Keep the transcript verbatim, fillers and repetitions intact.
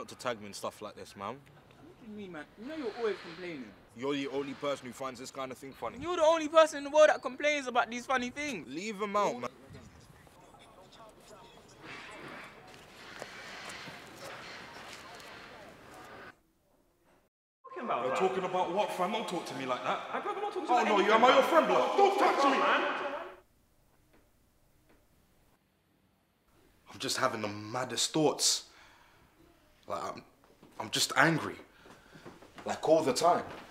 Not to tag me in stuff like this, man. What do you mean, man? You know you're always complaining. You're the only person who finds this kind of thing funny. You're the only person in the world that complains about these funny things. Leave him out, man. About, You're talking about what, fam? Don't talk to me like that. I brother, not talking Oh about no, anything, you am I your man. friend, blood? Don't talk to me, man. I'm just having the maddest thoughts. Like I'm, I'm just angry, like all the time.